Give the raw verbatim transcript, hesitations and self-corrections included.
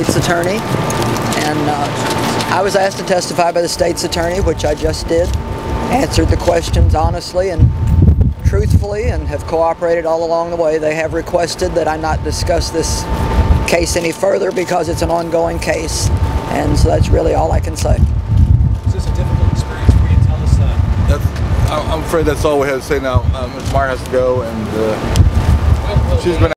state's attorney, and uh, I was asked to testify by the state's attorney, which I just did. Answered the questions honestly and truthfully, and have cooperated all along the way. They have requested that I not discuss this case any further because it's an ongoing case, and so that's really all I can say. Is this a difficult experience for you? Tell us that. That's, I'm afraid that's all we have to say now. Uh, Miz Meyer has to go, and uh, Well, well, she's been